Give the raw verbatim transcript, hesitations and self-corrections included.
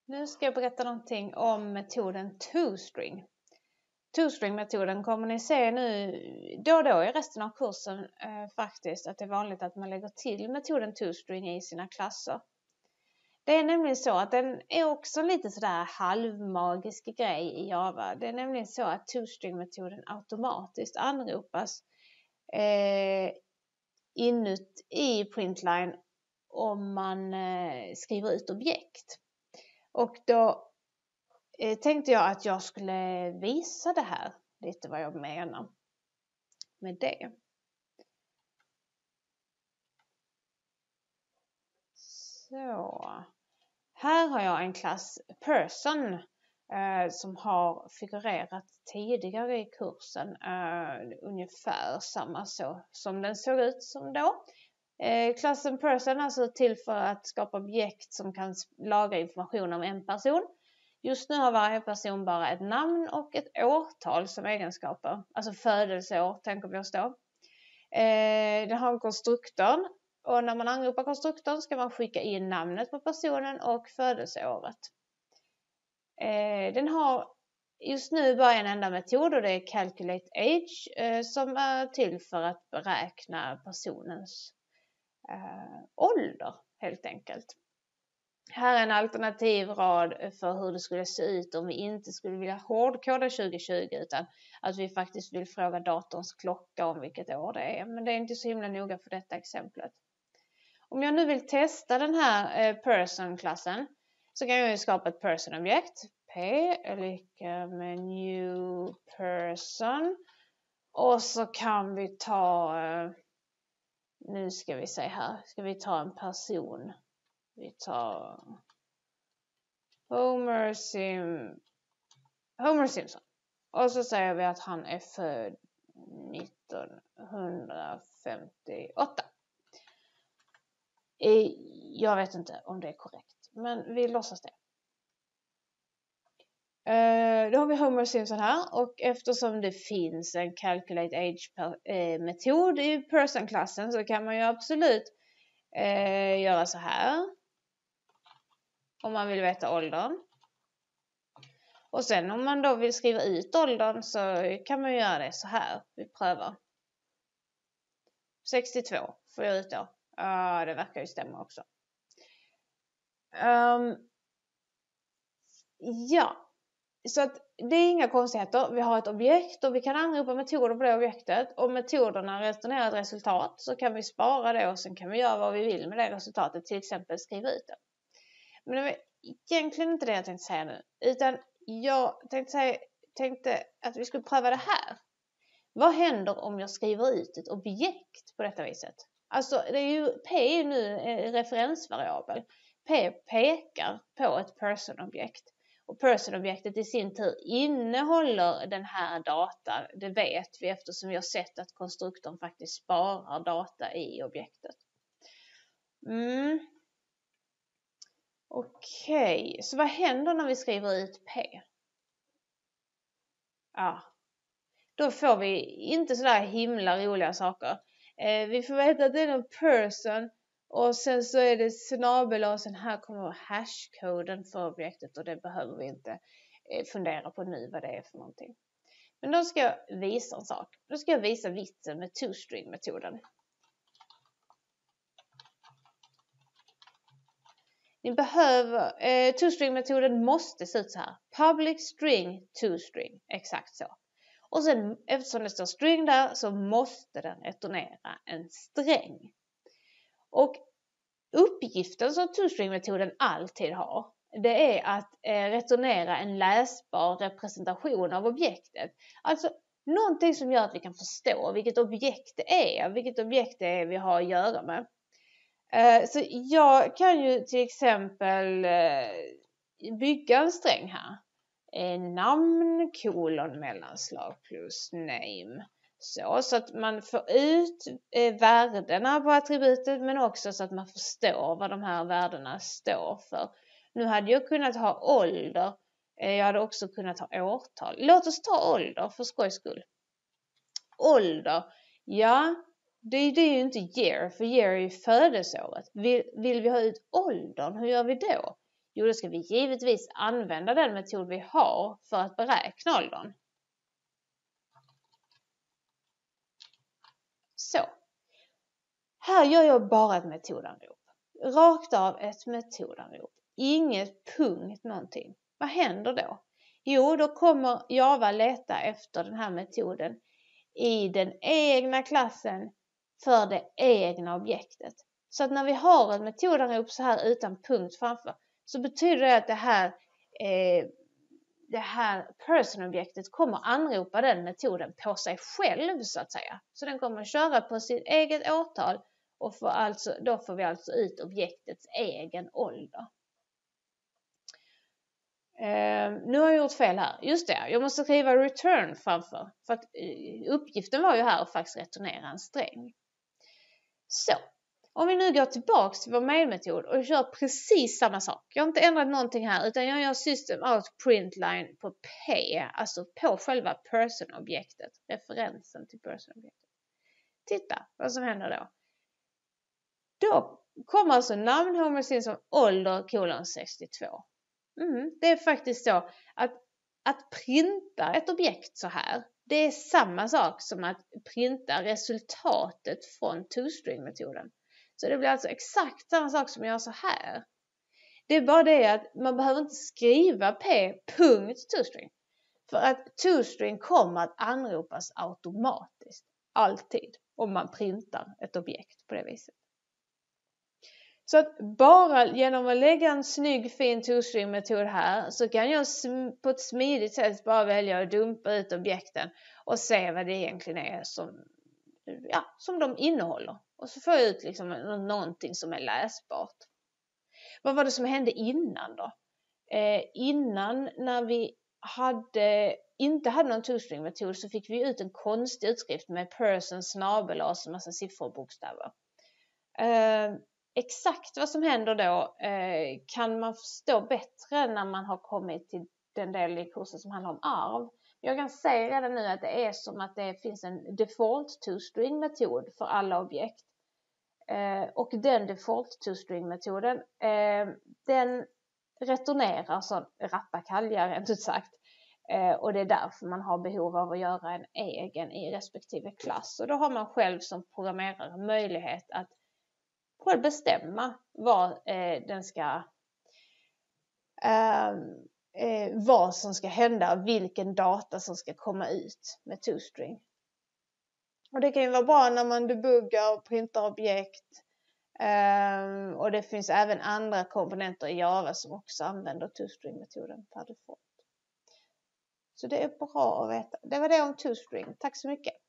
Nu ska jag berätta någonting om metoden TwoString. TwoString-metoden kommer ni se nu då och då i resten av kursen eh, faktiskt att det är vanligt att man lägger till metoden TwoString i sina klasser. Det är nämligen så att den är också lite sådär halvmagisk grej i Java. Det är nämligen så att TwoString-metoden automatiskt anropas eh, inuti println om man eh, skriver ut objekt. Och då eh, tänkte jag att jag skulle visa det här, lite vad jag menar med det. Så, här har jag en klass person eh, som har figurerat tidigare i kursen, eh, ungefär samma så som den såg ut som då. Eh, klassen person är alltså till för att skapa objekt som kan lagra information om en person. Just nu har varje person bara ett namn och ett årtal som egenskaper. Alltså födelseår tänker vi oss då. Eh, den har en konstruktor. Och när man anropar konstruktorn ska man skicka in namnet på personen och födelseåret. Eh, den har just nu bara en enda metod och det är calculate age eh, som är till för att beräkna personens eh, ålder helt enkelt. Här är en alternativ rad för hur det skulle se ut om vi inte skulle vilja hårdkoda tjugo tjugo utan att vi faktiskt vill fråga datorns klocka om vilket år det är. Men det är inte så himla noga för detta exemplet. Om jag nu vill testa den här person-klassen så kan jag ju skapa ett person-objekt. P är lika med new person. Och så kan vi ta, nu ska vi se här, ska vi ta en person. Vi tar Homer, Sim, Homer Simpson. Och så säger vi att han är född nittonhundrafemtioåtta. Jag vet inte om det är korrekt, men vi låtsas det. Då har vi Homer Simpson här och eftersom det finns en calculate age-metod i person-klassen så kan man ju absolut eh, göra så här. Om man vill veta åldern. Och sen om man då vill skriva ut åldern så kan man göra det så här. Vi prövar. sextiotvå får jag ut då. Ja, det verkar ju stämma också. Um, ja. Så att det är inga konstigheter. Vi har ett objekt och vi kan anropa metoder på det objektet. Och metoderna returnerar ett resultat så kan vi spara det och sen kan vi göra vad vi vill med det resultatet. Till exempel skriva ut det. Men det var egentligen inte det jag tänkte säga nu. Utan jag tänkte, säga, tänkte att vi skulle pröva det här. Vad händer om jag skriver ut ett objekt på detta viset? Alltså det är ju, P är ju nu en referensvariabel. P pekar på ett person-objekt. Och person-objektet i sin tur innehåller den här datan. Det vet vi eftersom vi har sett att konstruktorn faktiskt sparar data i objektet. Mm. Okej, okay. Så vad händer när vi skriver ut P? Ja, då får vi inte sådär himla roliga saker. Eh, vi får veta att det är någon person och sen så är det snabel och sen här kommer hashkoden för objektet och det behöver vi inte eh, fundera på nu vad det är för någonting. Men då ska jag visa en sak. Då ska jag visa vitsen med TwoString-metoden. Ni behöver, eh, TwoString-metoden måste se ut så här. Public string TwoString, exakt så. Och sen eftersom det står string där så måste den returnera en sträng. Och uppgiften som TwoString-metoden alltid har, det är att eh, returnera en läsbar representation av objektet. Alltså någonting som gör att vi kan förstå vilket objekt det är, vilket objekt det är vi har att göra med. Så jag kan ju till exempel bygga en sträng här. Namn, kolon, mellanslag plus name. Så, så att man får ut värdena på attributet men också så att man förstår vad de här värdena står för. Nu hade jag kunnat ha ålder. Jag hade också kunnat ha årtal. Låt oss ta ålder för skojs skull. Ålder, ja. Det, det är ju inte year, för year är ju födelseåret. Vill, vill vi ha ut åldern, hur gör vi då? Jo, då ska vi givetvis använda den metod vi har för att beräkna åldern. Så. Här gör jag bara ett metodanrop. Rakt av ett metodanrop. Inget punkt någonting. Vad händer då? Jo, då kommer Java leta efter den här metoden i den egna klassen för det egna objektet. Så att när vi har ett metodanrop så här utan punkt framför, så betyder det att det här, eh, det här person-objektet kommer anropa den metoden på sig själv så att säga. Så den kommer köra på sitt eget årtal och får alltså, då får vi alltså ut objektets egen ålder. Uh, nu har jag gjort fel här. Just det, jag måste skriva return framför. För att uh, uppgiften var ju här att faktiskt returnera en sträng. Så, om vi nu går tillbaka till vår mailmetod och kör precis samma sak. Jag har inte ändrat någonting här utan jag gör system out println på P. Alltså på själva person-objektet. Referensen till person-objektet. Titta vad som händer då. Då kommer alltså namn Homer Simpson ålder kolon sextiotvå. Mm, det är faktiskt så att att printa ett objekt så här, det är samma sak som att printa resultatet från toString-metoden. Så det blir alltså exakt samma sak som jag gör så här. Det är bara det att man behöver inte skriva p.toString. För att toString kommer att anropas automatiskt. Alltid. Om man printar ett objekt på det viset. Så att bara genom att lägga en snygg fin toString-metod här så kan jag på ett smidigt sätt bara välja att dumpa ut objekten och se vad det egentligen är som, ja, som de innehåller. Och så får jag ut liksom någonting som är läsbart. Vad var det som hände innan då? Eh, innan när vi hade, inte hade någon toString-metod så fick vi ut en konstig utskrift med person, snabel och en massa siffror och bokstäver. Eh, Exakt vad som händer då eh, kan man förstå bättre när man har kommit till den del i kursen som handlar om arv. Jag kan säga redan nu att det är som att det finns en default toString-metod för alla objekt. Eh, och den default toString-metoden eh, den returnerar som rappakaljar rent ut sagt. Eh, och det är därför man har behov av att göra en egen i respektive klass. Och då har man själv som programmerare möjlighet att själv bestämma vad eh, den ska eh, eh, vad som ska hända, vilken data som ska komma ut med toString. Och det kan ju vara bra när man debuggar och printar objekt. Eh, och det finns även andra komponenter i Java som också använder toString-metoden per default. Så det är bra att veta. Det var det om toString. Tack så mycket.